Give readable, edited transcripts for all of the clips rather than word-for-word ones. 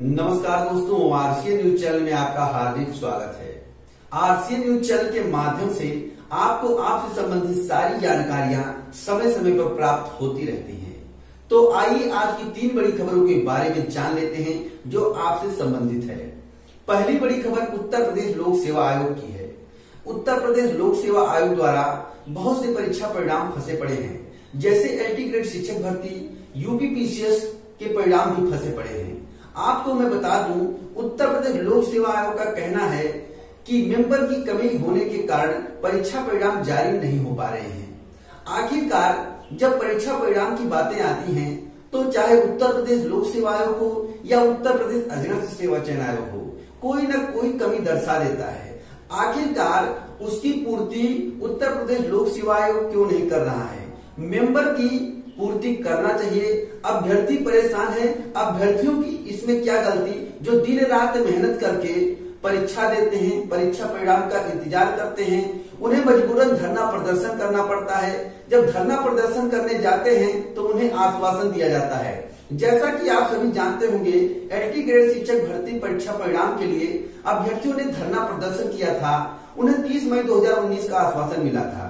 नमस्कार दोस्तों, RCN news channel में आपका हार्दिक स्वागत है। आरसीएन न्यूज चैनल के माध्यम से आपको आपसे संबंधित सारी जानकारियां समय समय पर प्राप्त होती रहती हैं। तो आइए आज की 3 बड़ी खबरों के बारे में जान लेते हैं जो आपसे संबंधित है। पहली बड़ी खबर उत्तर प्रदेश लोक सेवा आयोग की है। उत्तर प्रदेश लोक सेवा आयोग द्वारा बहुत से परीक्षा परिणाम फंसे पड़े हैं, जैसे एलटी ग्रेड शिक्षक भर्ती, यूपीपीसीएस के परिणाम भी फंसे पड़े हैं। आपको मैं बता दूं, उत्तर प्रदेश लोक सेवा आयोग का कहना है कि मेंबर की कमी होने के कारण परीक्षा परिणाम जारी नहीं हो पा रहे हैं। आखिरकार जब परीक्षा परिणाम की बातें आती हैं तो चाहे उत्तर प्रदेश लोक सेवा आयोग हो या उत्तर प्रदेश अधीनस्थ सेवा चयन आयोग हो, कोई न कोई कमी दर्शा देता है। आखिरकार उसकी पूर्ति उत्तर प्रदेश लोक सेवा आयोग क्यों नहीं कर रहा है? मेंबर की पूर्ति करना चाहिए। अभ्यर्थी परेशान है, अभ्यर्थियों की इसमें क्या गलती जो दिन रात मेहनत करके परीक्षा देते हैं, परीक्षा परिणाम का इंतजार करते हैं, उन्हें मजबूरन धरना प्रदर्शन करना पड़ता है। जब धरना प्रदर्शन करने जाते हैं तो उन्हें आश्वासन दिया जाता है। जैसा कि आप सभी जानते होंगे, एलटी ग्रेड शिक्षक भर्ती परीक्षा परिणाम के लिए अभ्यर्थियों ने धरना प्रदर्शन किया था। उन्हें 30 मई 2019 का आश्वासन मिला था।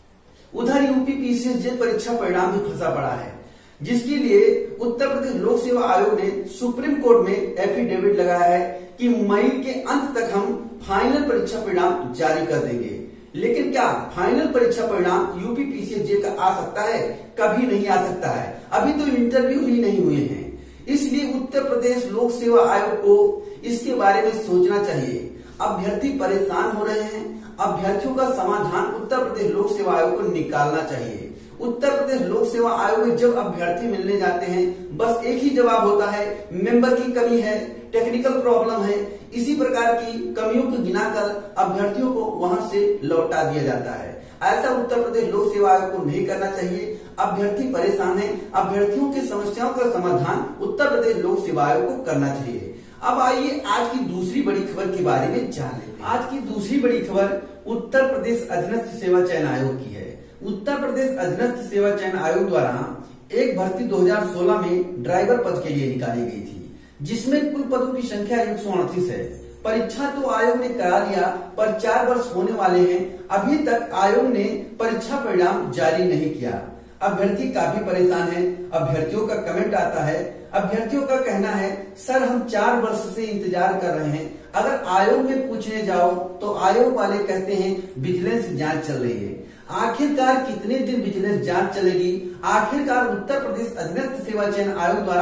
उधर यूपीपीसीएस परीक्षा परिणाम भी फंसा पड़ा है, जिसके लिए उत्तर प्रदेश लोक सेवा आयोग ने सुप्रीम कोर्ट में एफिडेविट लगाया है कि मई के अंत तक हम फाइनल परीक्षा परिणाम जारी कर देंगे। लेकिन क्या फाइनल परीक्षा परिणाम यूपीपीसीएस का आ सकता है? कभी नहीं आ सकता है। अभी तो इंटरव्यू ही नहीं हुए हैं। इसलिए उत्तर प्रदेश लोक सेवा आयोग को इसके बारे में सोचना चाहिए। अभ्यर्थी परेशान हो रहे हैं, अभ्यर्थियों का समाधान उत्तर प्रदेश लोक सेवा आयोग को निकालना चाहिए। उत्तर प्रदेश लोक सेवा आयोग में जब अभ्यर्थी मिलने जाते हैं, बस एक ही जवाब होता है, मेंबर की कमी है, टेक्निकल प्रॉब्लम है। इसी प्रकार की कमियों को गिनाकर अभ्यर्थियों को वहां से लौटा दिया जाता है। ऐसा उत्तर प्रदेश लोक सेवा आयोग को नहीं करना चाहिए। अभ्यर्थी परेशान है, अभ्यर्थियों की समस्याओं का समाधान उत्तर प्रदेश लोक सेवा आयोग को करना चाहिए। अब आइए आज की दूसरी बड़ी खबर के बारे में जान लेते हैं। आज की दूसरी बड़ी खबर उत्तर प्रदेश अधीनस्थ सेवा चयन आयोग की है। उत्तर प्रदेश अधीनस्थ सेवा चयन आयोग द्वारा एक भर्ती 2016 में ड्राइवर पद के लिए निकाली गई थी, जिसमें कुल पदों की संख्या 138 है। परीक्षा तो आयोग ने करा दिया, पर 4 वर्ष होने वाले हैं, अभी तक आयोग ने परीक्षा परिणाम जारी नहीं किया। अभ्यर्थी काफी परेशान है। अभ्यर्थियों का कमेंट आता है, अभ्यर्थियों का कहना है, सर हम 4 वर्ष से इंतजार कर रहे हैं। अगर आयोग में पूछने जाओ तो आयोग वाले कहते हैं विजिलेंस जांच चल रही है। आखिरकार कितने दिन विजिलेंस जांच चलेगी? आखिरकार उत्तर प्रदेश अधीनस्थ सेवा चयन आयोग द्वारा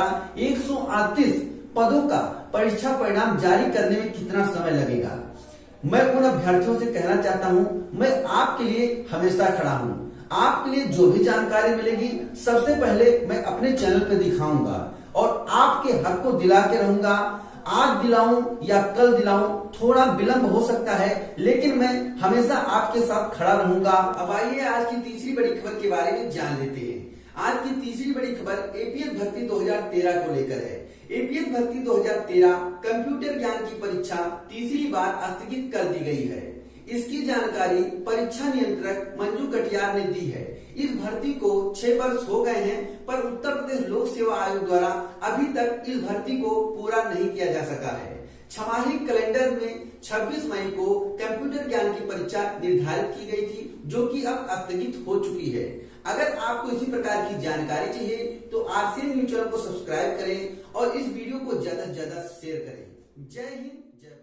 138 पदों का परीक्षा परिणाम जारी करने में कितना समय लगेगा? मैं उन अभ्यर्थियों से कहना चाहता हूं, मैं आपके लिए हमेशा खड़ा हूं। आपके लिए जो भी जानकारी मिलेगी सबसे पहले मैं अपने चैनल पे दिखाऊंगा और आपके हक को दिला के रहूंगा। आज दिलाऊं या कल दिलाऊं, थोड़ा विलंब हो सकता है, लेकिन मैं हमेशा आपके साथ खड़ा रहूंगा। अब आइए आज की तीसरी बड़ी खबर के बारे में जान लेते हैं। आज की तीसरी बड़ी खबर एपीएस भर्ती 2013 को लेकर है। एपीएस भर्ती 2013 कंप्यूटर ज्ञान की परीक्षा तीसरी बार स्थगित कर दी गई है। इसकी जानकारी परीक्षा नियंत्रक मंजू कटियार ने दी है। इस भर्ती को 6 वर्ष हो गए हैं, पर उत्तर प्रदेश लोक सेवा आयोग द्वारा अभी तक इस भर्ती को पूरा नहीं किया जा सका है। छमाही कैलेंडर में 26 मई को कंप्यूटर ज्ञान की परीक्षा निर्धारित की गई थी, जो कि अब स्थगित हो चुकी है। अगर आपको इसी प्रकार की जानकारी चाहिए तो आरसीएन न्यूज चैनल को सब्सक्राइब करें और इस वीडियो को ज्यादा से ज्यादा शेयर करें। जय हिंद, जय